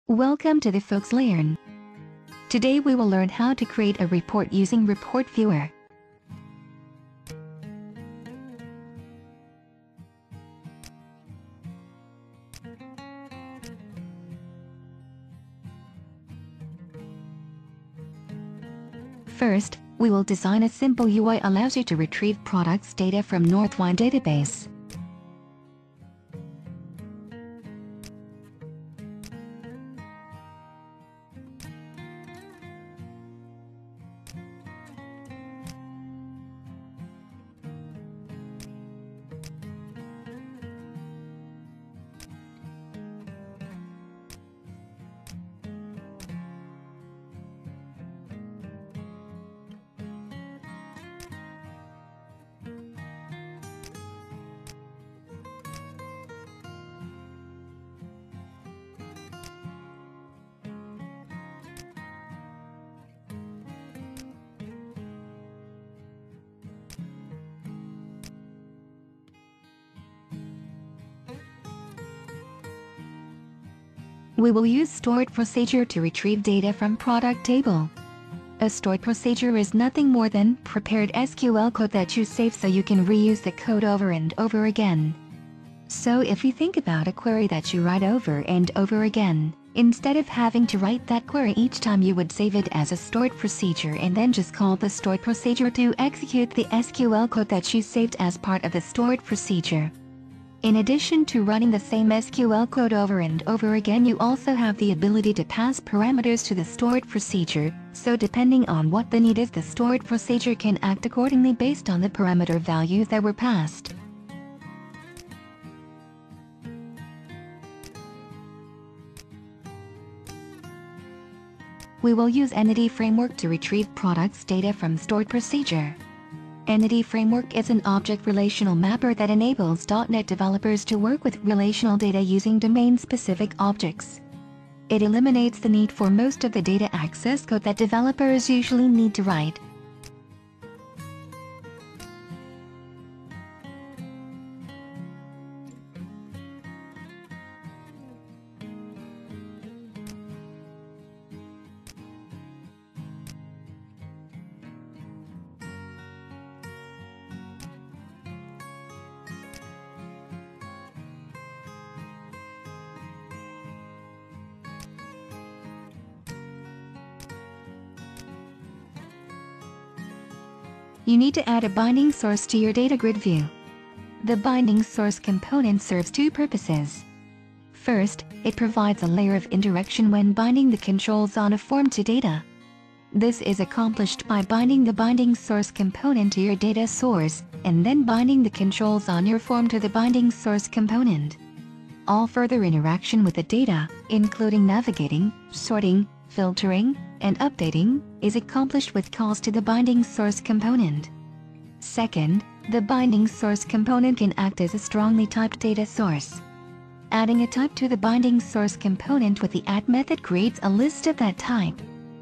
Welcome to the FoxLearn. Today we will learn how to create a report using ReportViewer. First, we will design a simple UI allows you to retrieve products data from Northwind database. We will use stored procedure to retrieve data from product table. A stored procedure is nothing more than prepared SQL code that you save so you can reuse the code over and over again. So if you think about a query that you write over and over again, instead of having to write that query each time, you would save it as a stored procedure and then just call the stored procedure to execute the SQL code that you saved as part of the stored procedure. In addition to running the same SQL code over and over again, you also have the ability to pass parameters to the stored procedure, so depending on what the need is, the stored procedure can act accordingly based on the parameter values that were passed. We will use Entity Framework to retrieve products data from stored procedure. Entity Framework is an object relational mapper that enables .NET developers to work with relational data using domain-specific objects. It eliminates the need for most of the data access code that developers usually need to write. You need to add a binding source to your data grid view. The binding source component serves two purposes. First, it provides a layer of indirection when binding the controls on a form to data. This is accomplished by binding the binding source component to your data source, and then binding the controls on your form to the binding source component. All further interaction with the data, including navigating, sorting, filtering, and updating, is accomplished with calls to the binding source component. Second, the binding source component can act as a strongly typed data source. Adding a type to the binding source component with the add method creates a list of that type.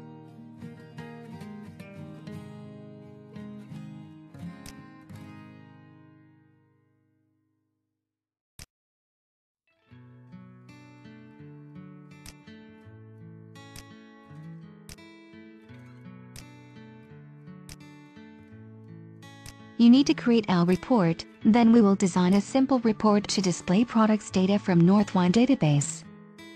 You need to create our report, then we will design a simple report to display products data from Northwind database.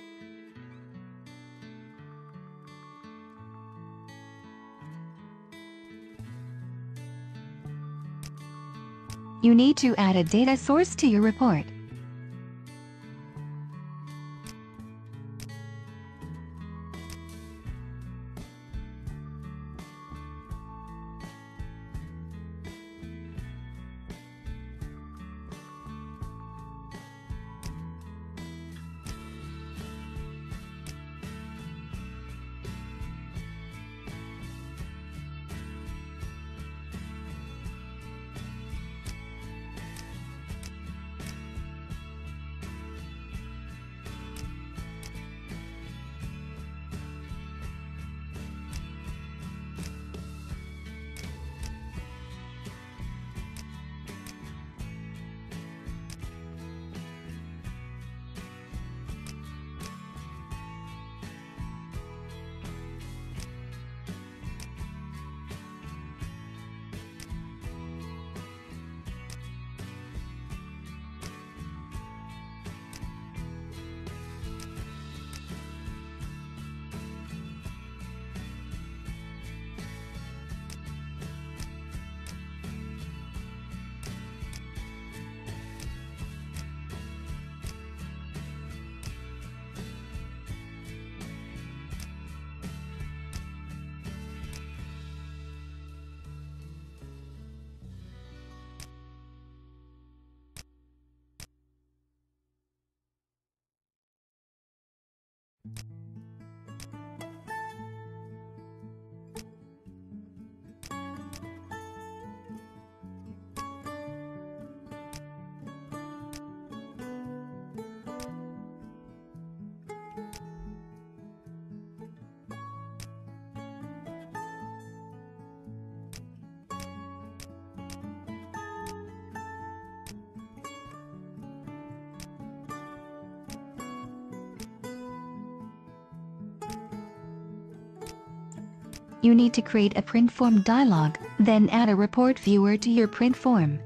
You need to add a data source to your report. You need to create a print form dialog, then add a report viewer to your print form.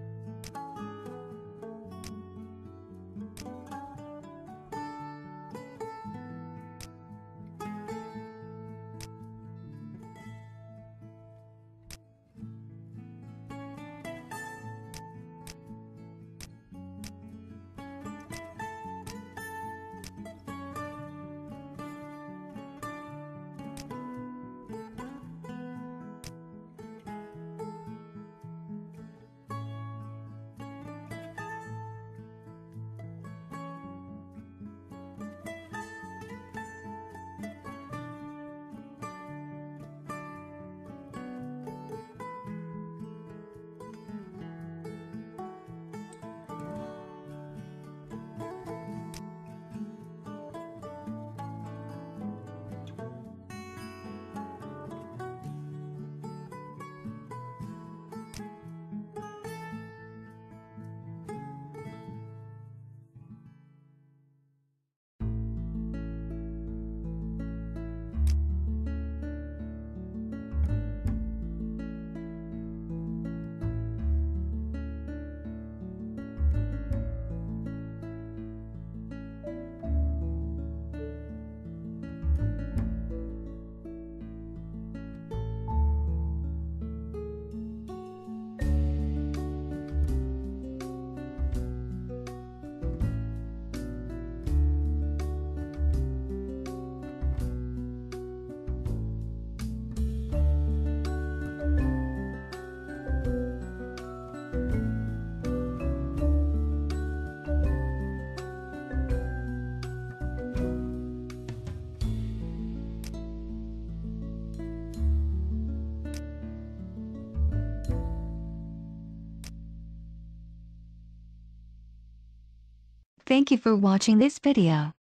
Thank you for watching this video.